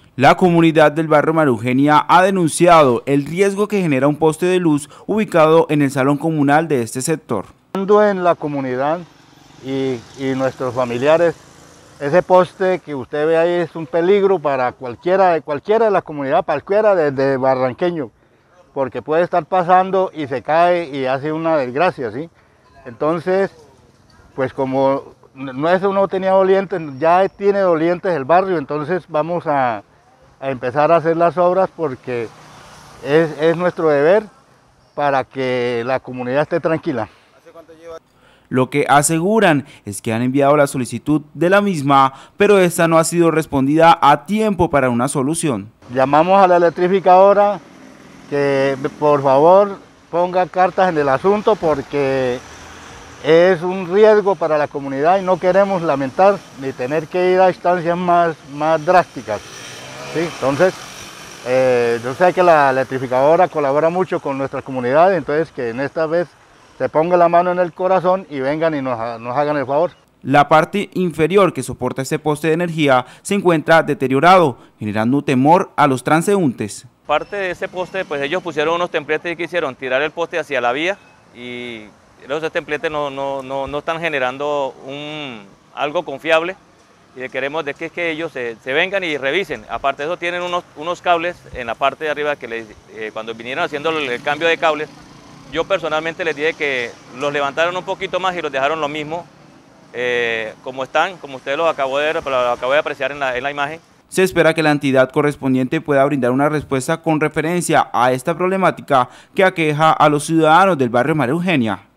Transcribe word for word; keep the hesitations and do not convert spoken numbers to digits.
La comunidad del barrio María Eugenia ha denunciado el riesgo que genera un poste de luz ubicado en el salón comunal de este sector. En la comunidad y, y nuestros familiares, ese poste que usted ve ahí es un peligro para cualquiera, cualquiera de la comunidad, cualquiera desde barranqueño, porque puede estar pasando y se cae y hace una desgracia, ¿sí? Entonces, pues como no es uno tenía dolientes, ya tiene dolientes el barrio, entonces vamos a, a empezar a hacer las obras porque es, es nuestro deber para que la comunidad esté tranquila. Lo que aseguran es que han enviado la solicitud de la misma, pero esta no ha sido respondida a tiempo para una solución. Llamamos a la electrificadora que por favor ponga cartas en el asunto porque es un riesgo para la comunidad y no queremos lamentar ni tener que ir a instancias más, más drásticas. ¿Sí? Entonces, eh, yo sé que la electrificadora colabora mucho con nuestra comunidad, entonces que en esta vez se ponga la mano en el corazón y vengan y nos, nos hagan el favor. La parte inferior que soporta este poste de energía se encuentra deteriorado, generando temor a los transeúntes. Parte de ese poste, pues ellos pusieron unos templetes que hicieron tirar el poste hacia la vía y esos templetes no, no, no, no están generando un, algo confiable y queremos de que, es que ellos se, se vengan y revisen. Aparte de eso tienen unos, unos cables en la parte de arriba que les, eh, cuando vinieron haciendo el, el cambio de cables, yo personalmente les dije que los levantaron un poquito más y los dejaron lo mismo, eh, como están, como ustedes los acabo de, lo acabo de apreciar en la, en la imagen. Se espera que la entidad correspondiente pueda brindar una respuesta con referencia a esta problemática que aqueja a los ciudadanos del barrio María Eugenia.